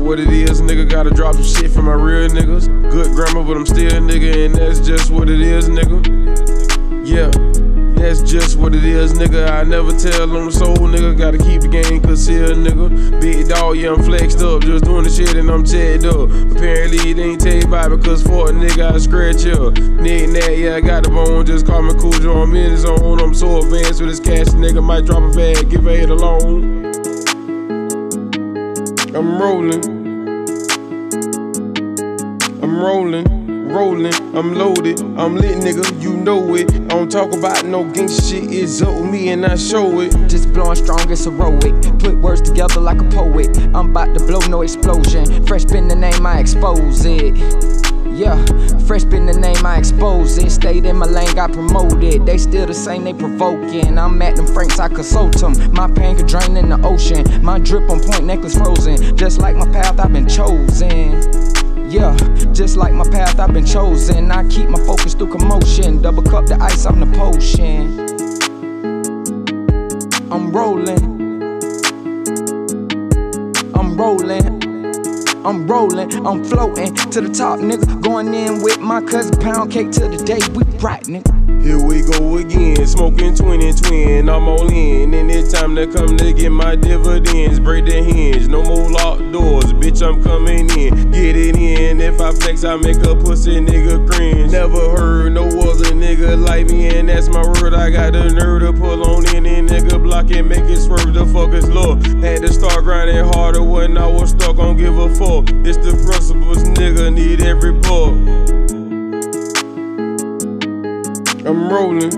what it is, nigga. Gotta drop some shit for my real niggas. Good grammar, but I'm still a nigga, and that's just what it is, nigga. Yeah, that's just what it is, nigga. I never tell on the soul, nigga. Gotta keep the game concealed, nigga. Big dog, yeah, I'm flexed up, just doing the shit and I'm checked up. Apparently, it ain't tell you about because for a nigga, I scratch up. Knick-knack, yeah, I got the bone, just call me Cujo. I'm in the zone, I'm so advanced with this cash, nigga. Might drop a bag, give a head alone. I'm rolling, I'm loaded, I'm lit, nigga, you know it. I don't talk about no gangsta shit, it's up with me and I show it. Just blowing strong, it's heroic. Put words together like a poet. I'm about to blow, no explosion. Fresh been the name, I expose it. Yeah, fresh been the name, I expose it. Stayed in my lane, got promoted. They still the same, they provoking. I'm at them Franks, I consult them. My pain could drain in the ocean. My drip on point, necklace frozen. Just like my path, I've been chosen. Yeah, just like my path, I've been chosen. I keep my focus through commotion. Double cup the ice, I'm the potion. I'm rolling, I'm floating to the top, nigga. Going in with my cousin, pound cake till the day we bright, nigga. Here we go again, smoking twin, I'm all in. And it's time to come to get my dividends. Break the hinge, no more locked doors, bitch, I'm coming in. Get it in, if I flex, I make a pussy nigga cringe. Never heard no other nigga like me, and that's my word. I got the nerve to pull on any nigga block and make it swerve, the fuck is low. Had to start grinding harder when I was stuck, don't give a fuck. It's the principles, nigga, need every buck. I'm rolling,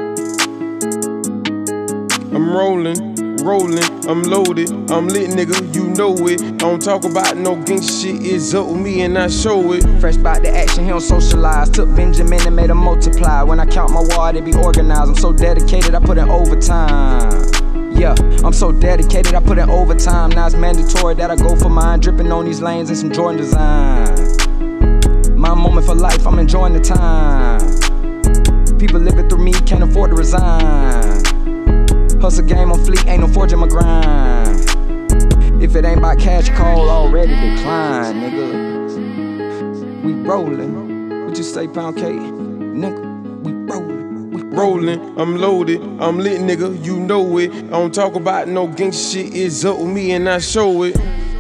I'm loaded, I'm lit, nigga, you know it. I don't talk about no gangsta shit, it's up with me and I show it. Fresh bout the action, he don't socialize. Took Benjamin and made him multiply. When I count my wad, it be organized. I'm so dedicated, I put in overtime. Yeah, I'm so dedicated, I put in overtime. Now it's mandatory that I go for mine. Dripping on these lanes and some Jordan design. My moment for life, I'm enjoying the time. People living through me, can't afford to resign. Hustle game on fleek, ain't no forging my grind. If it ain't about cash, call already decline, nigga. We rollin'. What you say, pound cake? Nigga, we rollin'. I'm loaded, I'm lit, nigga, you know it. I don't talk about no gangsta shit, it's up with me and I show it.